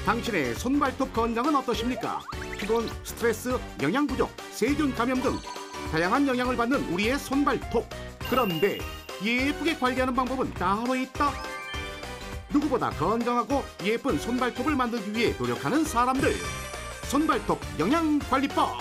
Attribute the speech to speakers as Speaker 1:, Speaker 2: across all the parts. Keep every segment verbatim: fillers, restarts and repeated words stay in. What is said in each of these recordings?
Speaker 1: 당신의 손발톱 건강은 어떠십니까? 피곤, 스트레스, 영양 부족, 세균 감염 등 다양한 영향을 받는 우리의 손발톱. 그런데 예쁘게 관리하는 방법은 따로 있다. 누구보다 건강하고 예쁜 손발톱을 만들기 위해 노력하는 사람들. 손발톱 영양관리법.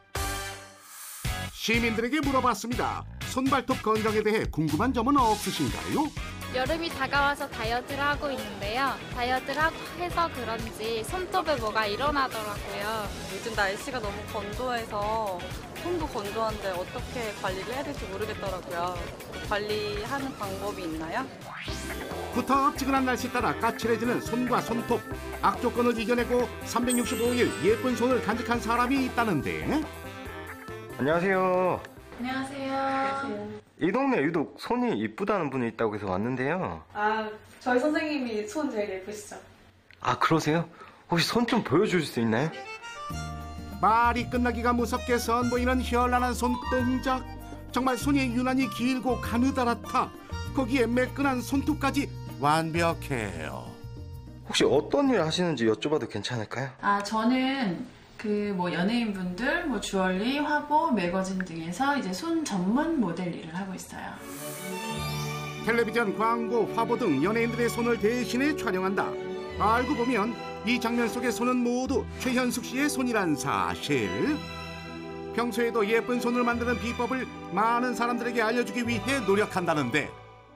Speaker 1: 시민들에게 물어봤습니다. 손발톱 건강에 대해 궁금한 점은 없으신가요?
Speaker 2: 여름이 다가와서 다이어트를 하고 있는데요. 다이어트를 하고 해서 그런지 손톱에 뭐가 일어나더라고요.
Speaker 3: 요즘 날씨가 너무 건조해서 손도 건조한데 어떻게 관리를 해야 될지 모르겠더라고요. 관리하는 방법이 있나요?
Speaker 1: 구텁지근한 날씨 따라 까칠해지는 손과 손톱. 악조건을 이겨내고 삼백육십오 일 예쁜 손을 간직한 사람이 있다는데.
Speaker 4: 안녕하세요.
Speaker 5: 안녕하세요.
Speaker 4: 이 동네 유독 손이 이쁘다는 분이 있다고 해서 왔는데요.
Speaker 5: 아, 저희 선생님이 손 제일 예쁘시죠?
Speaker 4: 아, 그러세요? 혹시 손 좀 보여줄 수 있나요?
Speaker 1: 말이 끝나기가 무섭게 선보이는 현란한 손동작. 정말 손이 유난히 길고 가느다랗다. 거기에 매끈한 손톱까지 완벽해요.
Speaker 4: 혹시 어떤 일 하시는지 여쭤봐도 괜찮을까요?
Speaker 5: 아, 저는 그 뭐 연예인분들, 뭐 주얼리, 화보, 매거진 등에서 이제 손 전문 모델 일을 하고 있어요.
Speaker 1: 텔레비전, 광고, 화보 등 연예인들의 손을 대신해 촬영한다. 알고 보면 이 장면 속의 손은 모두 최현숙 씨의 손이란 사실. 평소에도 예쁜 손을 만드는 비법을 많은 사람들에게 알려주기 위해 노력한다는데.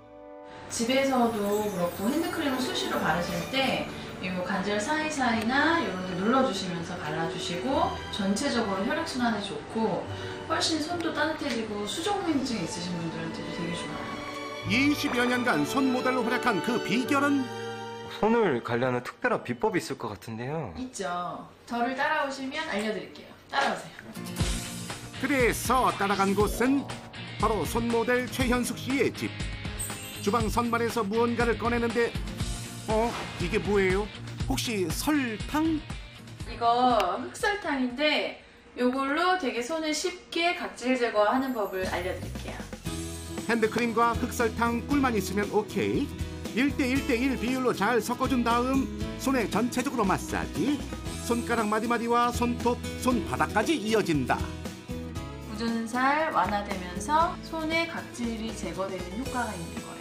Speaker 5: 집에서도 그렇고 핸드크림을 수시로 바르실 때 이 관절 사이사이나 이런 데 눌러주시면서 발라주시고 전체적으로 혈액순환에 좋고 훨씬 손도 따뜻해지고 수족냉증 있으신 분들한테도 되게 좋아요.
Speaker 1: 이십여 년간 손 모델로 활약한 그 비결은?
Speaker 4: 손을 관리하는 특별한 비법이 있을 것 같은데요.
Speaker 5: 있죠. 저를 따라오시면 알려드릴게요. 따라오세요.
Speaker 1: 그래서 따라간 곳은 바로 손 모델 최현숙 씨의 집. 주방 선반에서 무언가를 꺼내는데 어? 이게 뭐예요? 혹시 설탕?
Speaker 5: 이거 흑설탕인데 이걸로 되게 손을 쉽게 각질 제거하는 법을 알려드릴게요.
Speaker 1: 핸드크림과 흑설탕 꿀만 있으면 오케이. 일 대 일 대 일 비율로 잘 섞어준 다음 손에 전체적으로 마사지. 손가락 마디마디와 손톱, 손바닥까지 이어진다.
Speaker 5: 굳은 살 완화되면서 손에 각질이 제거되는 효과가 있는 거예요.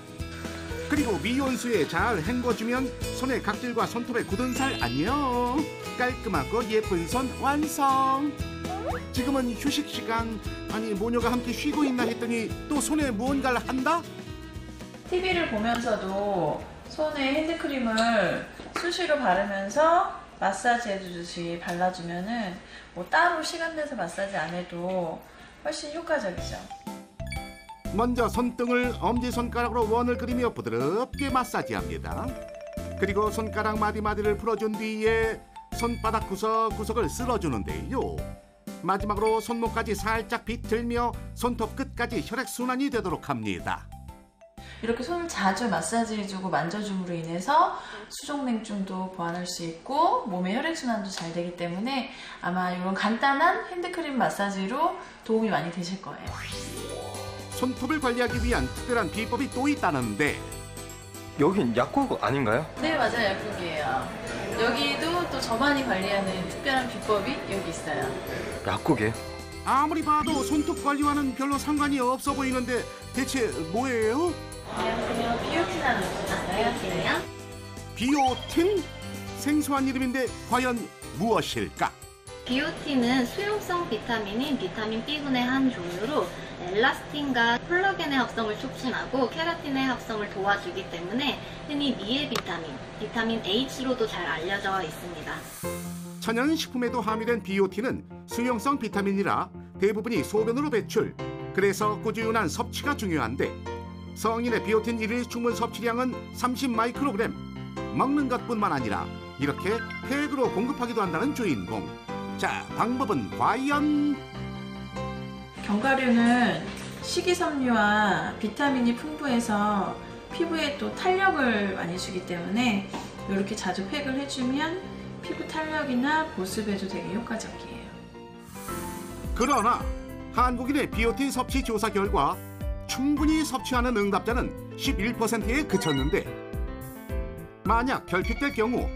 Speaker 1: 그리고 미온수에 잘 헹궈주면 손의 각질과 손톱의 굳은 살 안녕. 깔끔하고 예쁜 손 완성. 지금은 휴식 시간. 아니 모녀가 함께 쉬고 있나 했더니 또 손에 무언가를 한다?
Speaker 5: 티비를 보면서도 손에 핸드크림을 수시로 바르면서 마사지 해주듯이 발라주면은 뭐 따로 시간 내서 마사지 안 해도 훨씬 효과적이죠.
Speaker 1: 먼저 손등을 엄지손가락으로 원을 그리며 부드럽게 마사지합니다. 그리고 손가락 마디마디를 풀어준 뒤에 손바닥 구석구석을 쓸어주는데요. 마지막으로 손목까지 살짝 비틀며 손톱 끝까지 혈액순환이 되도록 합니다.
Speaker 5: 이렇게 손을 자주 마사지해주고 만져줌으로 인해서 수족냉증도 보완할 수 있고 몸의 혈액순환도 잘 되기 때문에 아마 이런 간단한 핸드크림 마사지로 도움이 많이 되실 거예요.
Speaker 1: 손톱을 관리하기 위한 특별한 비법이 또 있다는데.
Speaker 4: 여긴 약국 아닌가요?
Speaker 5: 네, 맞아요. 약국이에요. 여기도 또 저만이 관리하는 특별한 비법이 여기 있어요.
Speaker 4: 약국이에요?
Speaker 1: 아무리 봐도 손톱 관리와는 별로 상관이 없어 보이는데 대체 뭐예요?
Speaker 5: 안녕하세요. 비오틴 나왔어요.
Speaker 1: 비오틴? 생소한 이름인데 과연 무엇일까?
Speaker 6: 비오틴은 수용성 비타민인 비타민 B군의 한 종류로 엘라스틴과 콜라겐의 합성을 촉진하고 케라틴의 합성을 도와주기 때문에 흔히 미의 비타민, 비타민 H로도 잘 알려져 있습니다.
Speaker 1: 천연식품에도 함유된 비오틴은 수용성 비타민이라 대부분이 소변으로 배출. 그래서 꾸준한 섭취가 중요한데 성인의 비오틴 일 일 충분 섭취량은 삼십 마이크로그램. 먹는 것뿐만 아니라 이렇게 팩으로 공급하기도 한다는 주인공. 자, 방법은 과연?
Speaker 5: 견과류는 식이섬유와 비타민이 풍부해서 피부에 또 탄력을 많이 주기 때문에 이렇게 자주 팩을 해주면 피부 탄력이나 보습에도 되게 효과적이에요.
Speaker 1: 그러나 한국인의 비오틴 섭취 조사 결과 충분히 섭취하는 응답자는 십일 퍼센트에 그쳤는데 만약 결핍될 경우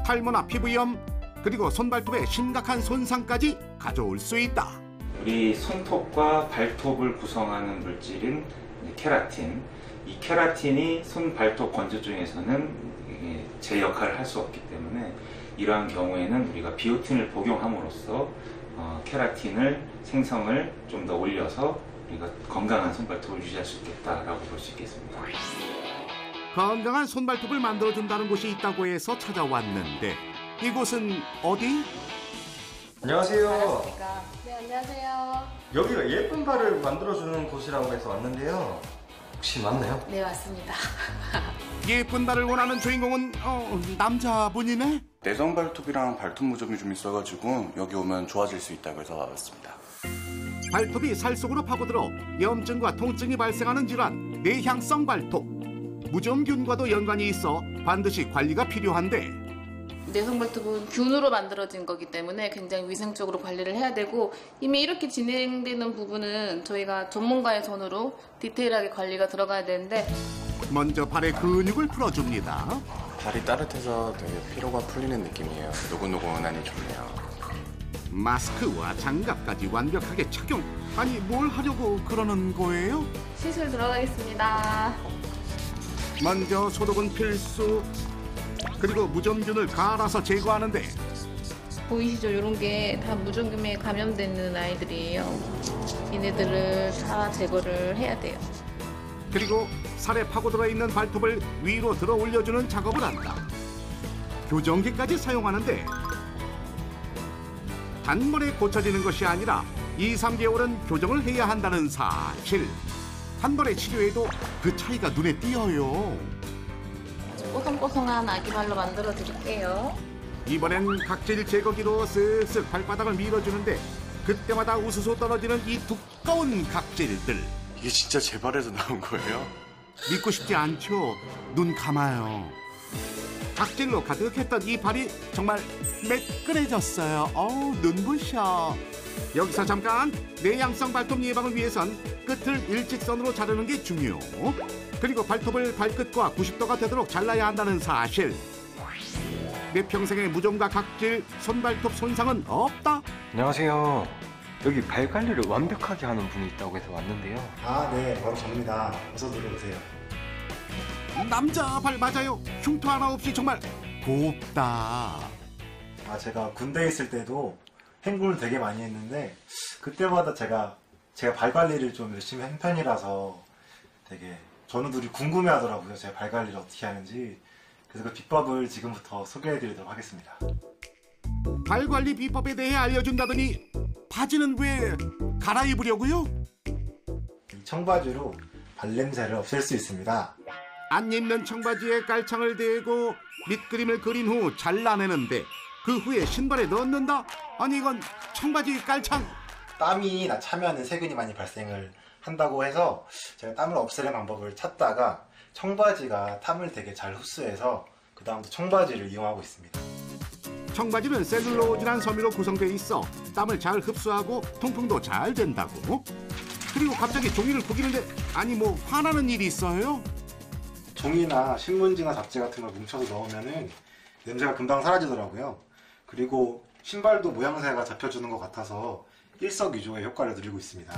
Speaker 1: 탈모나 피부염, 그리고 손발톱에 심각한 손상까지 가져올 수 있다.
Speaker 7: 우리 손톱과 발톱을 구성하는 물질인 케라틴. 이 케라틴이 손, 발톱 건조 중에서는 제 역할을 할 수 없기 때문에 이러한 경우에는 우리가 비오틴을 복용함으로써 어, 케라틴을 생성을 좀 더 올려서 우리가 건강한 손발톱을 유지할 수 있겠다라고 볼 수 있겠습니다.
Speaker 1: 건강한 손발톱을 만들어준다는 곳이 있다고 해서 찾아왔는데 이곳은 어디?
Speaker 4: 안녕하세요.
Speaker 2: 네, 안녕하세요.
Speaker 4: 여기가 예쁜 발을 만들어주는 곳이라고 해서 왔는데요. 혹시 맞나요?
Speaker 2: 네, 맞습니다.
Speaker 1: 예쁜 발을 원하는 주인공은 어, 남자분이네?
Speaker 8: 내성 발톱이랑 발톱 무좀이 좀 있어가지고 여기 오면 좋아질 수 있다고 해서 와봤습니다.
Speaker 1: 발톱이 살 속으로 파고들어 염증과 통증이 발생하는 질환, 내향성 발톱. 무좀균과도 연관이 있어 반드시 관리가 필요한데
Speaker 9: 내성발톱은 균으로 만들어진 거기 때문에 굉장히 위생적으로 관리를 해야 되고 이미 이렇게 진행되는 부분은 저희가 전문가의 손으로 디테일하게 관리가 들어가야 되는데
Speaker 1: 먼저 발의 근육을 풀어줍니다.
Speaker 8: 발이 따뜻해서 되게 피로가 풀리는 느낌이에요. 노곤노곤하니 좋네요.
Speaker 1: 마스크와 장갑까지 완벽하게 착용. 아니 뭘 하려고 그러는 거예요?
Speaker 9: 시술 들어가겠습니다.
Speaker 1: 먼저 소독은 필수. 그리고 무좀균을 갈아서 제거하는데
Speaker 9: 보이시죠? 이런 게 다 무좀균에 감염되는 아이들이에요. 얘네들을 다 제거를 해야 돼요.
Speaker 1: 그리고 살에 파고들어 있는 발톱을 위로 들어 올려주는 작업을 한다. 교정기까지 사용하는데 단번에 고쳐지는 것이 아니라 이, 삼 개월은 교정을 해야 한다는 사실. 한 번의 치료에도 그 차이가 눈에 띄어요.
Speaker 9: 뽀송뽀송한 아기발로 만들어 드릴게요.
Speaker 1: 이번엔 각질 제거기로 쓱쓱 발바닥을 밀어주는데 그때마다 우수수 떨어지는 이 두꺼운 각질들.
Speaker 8: 이게 진짜 제 발에서 나온 거예요?
Speaker 1: 믿고 싶지 않죠? 눈 감아요. 각질로 가득했던 이 발이 정말 매끈해졌어요. 어우, 눈부셔. 여기서 잠깐 내향성 발톱 예방을 위해선 끝을 일직선으로 자르는 게 중요. 그리고 발톱을 발끝과 구십 도가 되도록 잘라야 한다는 사실. 내 평생의 무좀과 각질, 손발톱 손상은 없다.
Speaker 4: 안녕하세요. 여기 발 관리를 완벽하게 하는 분이 있다고 해서 왔는데요.
Speaker 10: 아, 네, 바로 접니다. 어서 들어오세요.
Speaker 1: 남자 발 맞아요. 흉터 하나 없이 정말 곱다.
Speaker 10: 아, 제가 군대에 있을 때도 행군을 되게 많이 했는데 그때마다 제가 제가 발 관리를 좀 열심히 한 편이라서 되게 전우들이 궁금해하더라고요. 제가 발 관리를 어떻게 하는지. 그래서 그 비법을 지금부터 소개해드리도록 하겠습니다.
Speaker 1: 발 관리 비법에 대해 알려준다더니 바지는 왜 갈아입으려고요?
Speaker 10: 이 청바지로 발냄새를 없앨 수 있습니다.
Speaker 1: 안 입는 청바지에 깔창을 대고 밑그림을 그린 후 잘라내는데 그 후에 신발에 넣는다? 아니 이건 청바지 깔창.
Speaker 10: 땀이 나 차면 세균이 많이 발생을 한다고 해서 제가 땀을 없애는 방법을 찾다가 청바지가 땀을 되게 잘 흡수해서 그 다음부터 청바지를 이용하고 있습니다.
Speaker 1: 청바지는 셀룰로즈란 섬유로 구성되어 있어 땀을 잘 흡수하고 통풍도 잘 된다고. 그리고 갑자기 종이를 구기는데 아니 뭐 화나는 일이 있어요?
Speaker 10: 종이나 신문지나 잡지 같은 걸 뭉쳐서 넣으면은 냄새가 금방 사라지더라고요. 그리고 신발도 모양새가 잡혀주는 것 같아서 일석이조의 효과를 누리고 있습니다.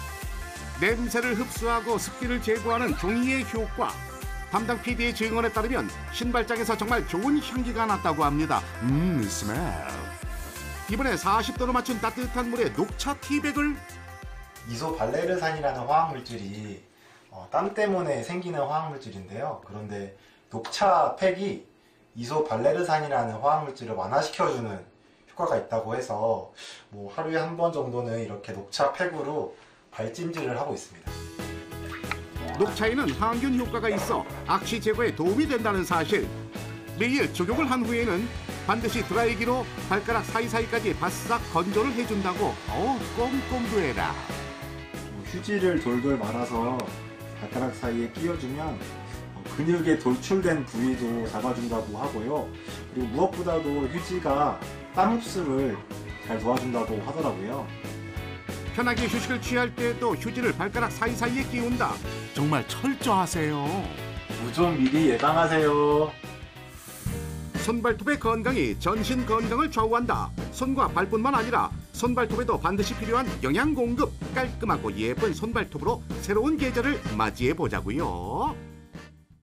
Speaker 1: 냄새를 흡수하고 습기를 제거하는 종이의 효과. 담당 피디의 증언에 따르면 신발장에서 정말 좋은 향기가 났다고 합니다. 음, 스멜. 이번에 사십 도로 맞춘 따뜻한 물에 녹차 티백을
Speaker 10: 이소발레르산이라는 화학물질이 어, 땀 때문에 생기는 화학물질인데요. 그런데 녹차 팩이 이소발레르산이라는 화학물질을 완화시켜주는 효과가 있다고 해서 뭐 하루에 한 번 정도는 이렇게 녹차 팩으로 발찜질을 하고 있습니다.
Speaker 1: 녹차에는 항균 효과가 있어 악취 제거에 도움이 된다는 사실. 매일 적용을 한 후에는 반드시 드라이기로 발가락 사이사이까지 바싹 건조를 해준다고. 어, 꼼꼼도해라.
Speaker 10: 휴지를 돌돌 말아서 발가락 사이에 끼워주면 근육에 돌출된 부위도 잡아준다고 하고요. 그리고 무엇보다도 휴지가 땀 흡수를 잘 도와준다고 하더라고요.
Speaker 1: 편하게 휴식을 취할 때도 휴지를 발가락 사이사이에 끼운다. 정말 철저하세요.
Speaker 10: 무좀 미리 예방하세요.
Speaker 1: 손발톱의 건강이 전신 건강을 좌우한다. 손과 발뿐만 아니라 손발톱에도 반드시 필요한 영양 공급, 깔끔하고 예쁜 손발톱으로 새로운 계절을 맞이해 보자고요.